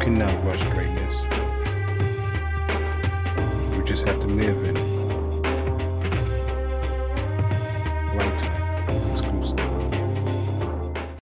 cannot rush greatness. You just have to live in it.